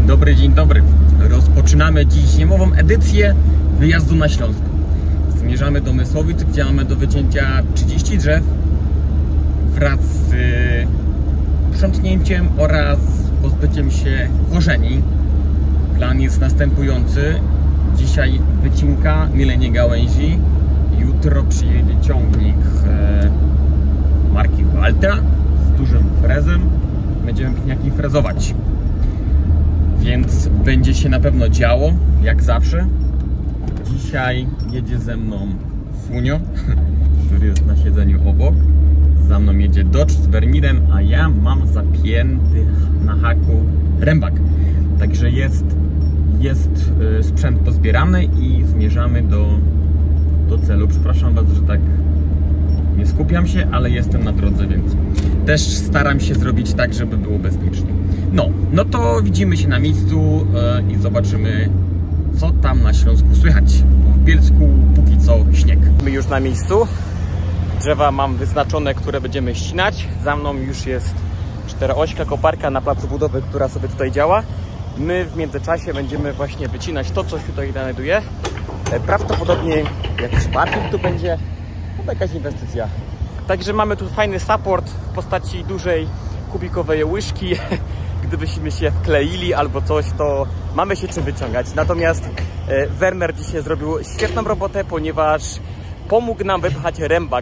Dzień dobry. Rozpoczynamy dziś niemową edycję wyjazdu na Śląsku. Zmierzamy do Mysłowic, gdzie mamy do wycięcia 30 drzew wraz z uprzątnięciem oraz pozbyciem się korzeni. Plan jest następujący. Dzisiaj wycinka, mielenie gałęzi. Jutro przyjedzie ciągnik marki Valtra z dużym frezem. Będziemy piniaki frezować. Więc będzie się na pewno działo, jak zawsze. Dzisiaj jedzie ze mną Funio, który jest na siedzeniu obok. Za mną jedzie Dodge z Vermirem, a ja mam zapięty na haku rębak. Także jest sprzęt pozbierany i zmierzamy do celu. Przepraszam Was, że tak nie skupiam się, ale jestem na drodze, więc też staram się zrobić tak, żeby było bezpiecznie. No to widzimy się na miejscu i zobaczymy, co tam na Śląsku słychać. W Bielsku póki co śnieg. My już na miejscu. Drzewa mam wyznaczone, które będziemy ścinać. Za mną już jest czteroośka koparka na placu budowy, która sobie tutaj działa. My w międzyczasie będziemy właśnie wycinać to, co się tutaj znajduje. Prawdopodobnie jakiś parking tu będzie. To jakaś inwestycja. Także mamy tu fajny support w postaci dużej kubikowej łyżki. Gdybyśmy się wkleili albo coś, to mamy się czym wyciągać. Natomiast Werner dzisiaj zrobił świetną robotę, ponieważ pomógł nam wypchać rębak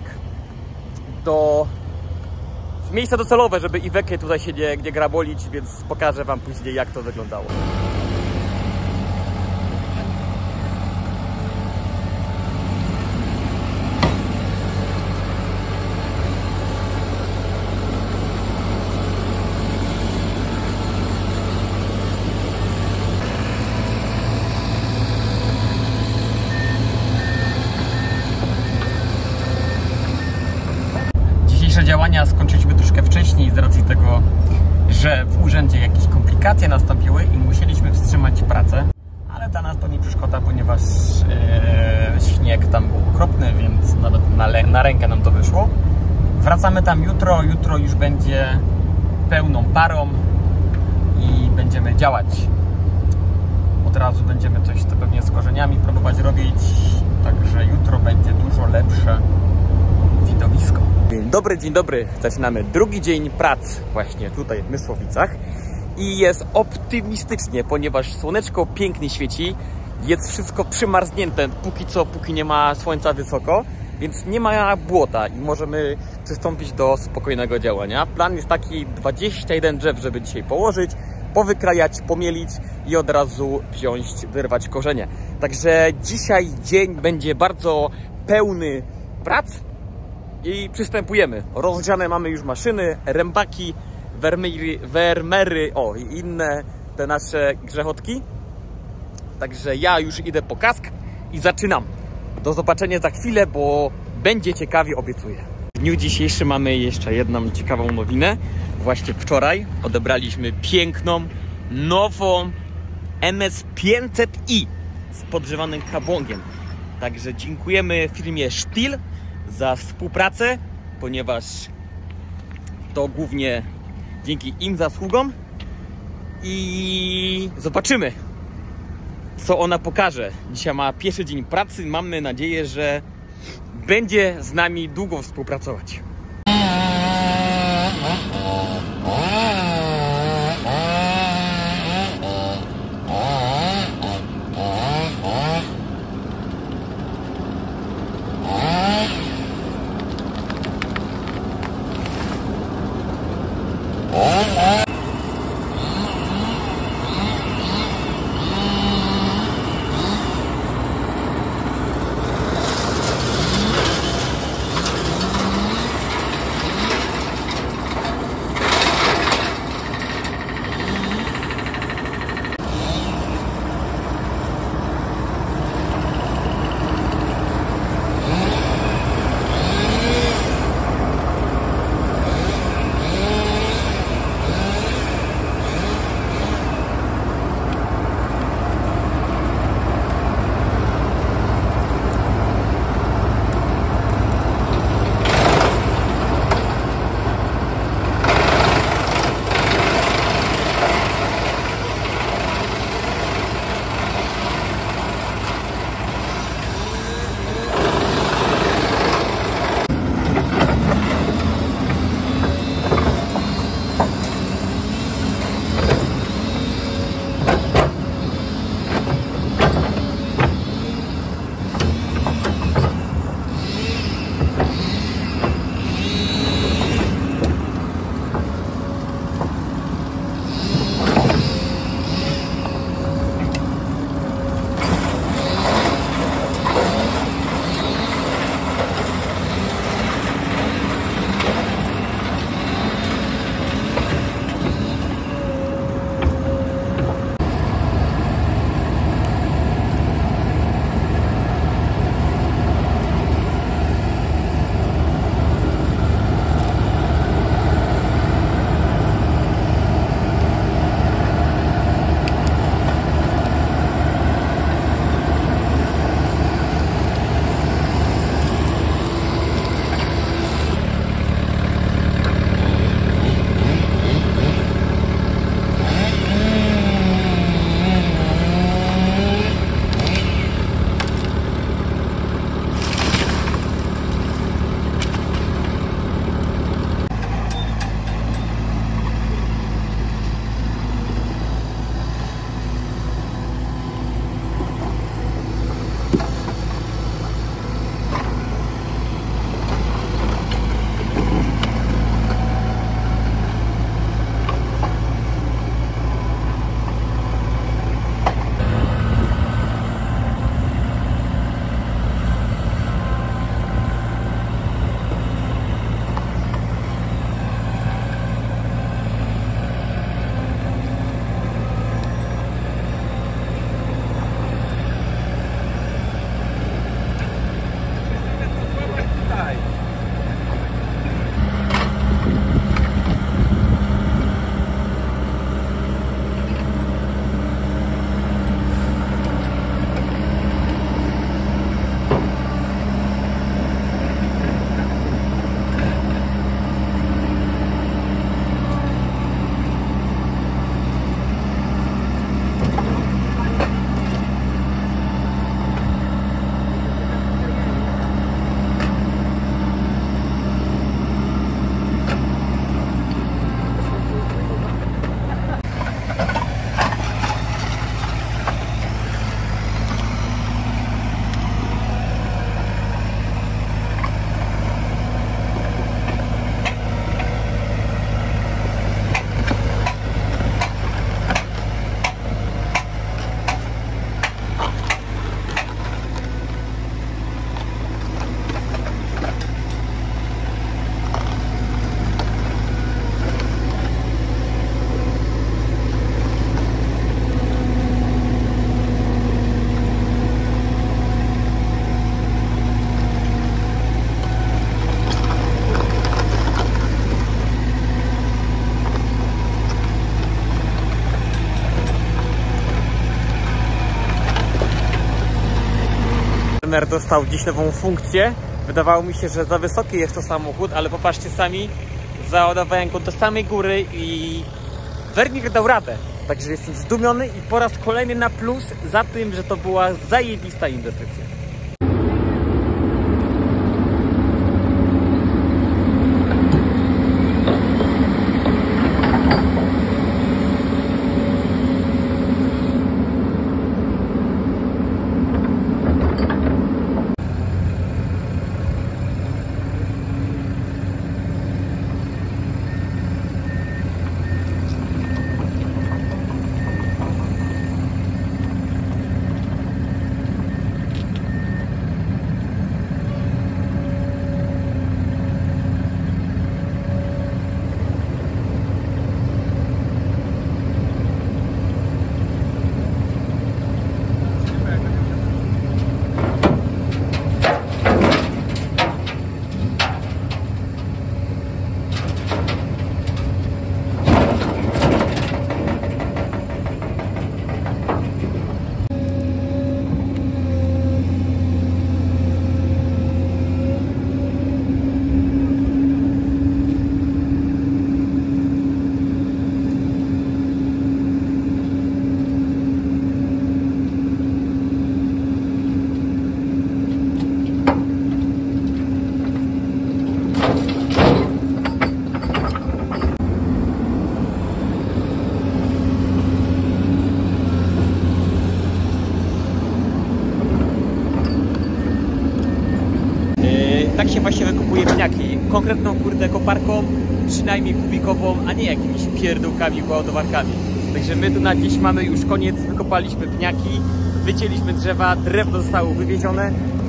w miejsce docelowe, żeby Iwekę tutaj się nie grabolić, więc pokażę Wam później, jak to wyglądało. Działania skończyliśmy troszkę wcześniej z racji tego, że w urzędzie jakieś komplikacje nastąpiły i musieliśmy wstrzymać pracę, ale dla nas to nie przeszkoda, ponieważ śnieg tam był okropny, więc nawet na rękę nam to wyszło. Wracamy tam jutro już będzie pełną parą i będziemy działać. Od razu będziemy coś pewnie z korzeniami próbować robić, także jutro będzie dużo lepsze widowisko. Dzień dobry. Zaczynamy drugi dzień prac właśnie tutaj w Mysłowicach i jest optymistycznie, ponieważ słoneczko pięknie świeci, jest wszystko przymarznięte póki nie ma słońca wysoko, więc nie ma błota i możemy przystąpić do spokojnego działania. Plan jest taki: 21 drzew, żeby dzisiaj położyć, powykrajać, pomielić i od razu wyrwać korzenie. Także dzisiaj dzień będzie bardzo pełny prac. I przystępujemy. Rozgrzane mamy już maszyny, rębaki, wermery, i inne te nasze grzechotki. Także ja już idę po kask i zaczynam. Do zobaczenia za chwilę, bo będzie ciekawie, obiecuję. W dniu dzisiejszym mamy jeszcze jedną ciekawą nowinę. Właśnie wczoraj odebraliśmy piękną, nową MS500i z podgrzewanym kabłągiem. Także dziękujemy firmie Stihl za współpracę, ponieważ to głównie dzięki im zasługom i zobaczymy, co ona pokaże. Dzisiaj ma pierwszy dzień pracy, mamy nadzieję, że będzie z nami długo współpracować. Honor dostał dziś nową funkcję. Wydawało mi się, że za wysoki jest to samochód, ale popatrzcie sami, załadowałem go do samej góry i Wernick dał radę. Także jestem zdumiony i po raz kolejny na plus za tym, że to była zajebista inwestycja. Tak się właśnie wykupuje pniaki. Konkretną kurde koparką, przynajmniej kubikową, a nie jakimiś pierdółkami, ładowarkami. Także my tu na dziś mamy już koniec, wykopaliśmy pniaki, wycięliśmy drzewa, drewno zostało wywiezione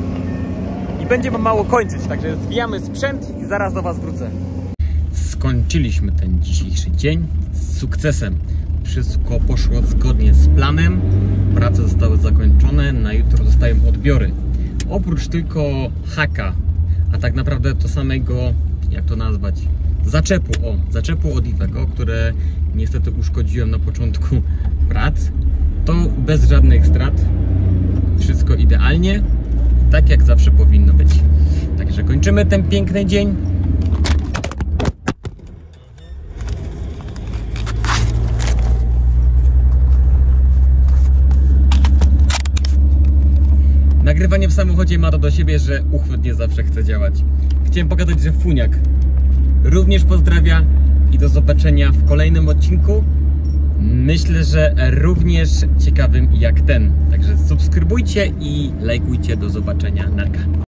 i będziemy mało kończyć, także zwijamy sprzęt i zaraz do Was wrócę. Skończyliśmy ten dzisiejszy dzień z sukcesem. Wszystko poszło zgodnie z planem, prace zostały zakończone, na jutro zostają odbiory. Oprócz tylko haka, a tak naprawdę to samego, jak to nazwać, zaczepu od Iveco, które niestety uszkodziłem na początku prac, to bez żadnych strat, wszystko idealnie, tak jak zawsze powinno być. Także kończymy ten piękny dzień. Nagrywanie w samochodzie ma to do siebie, że uchwyt nie zawsze chce działać. Chciałem pokazać, że Funiak również pozdrawia i do zobaczenia w kolejnym odcinku. Myślę, że również ciekawym jak ten. Także subskrybujcie i lajkujcie. Do zobaczenia. Narka.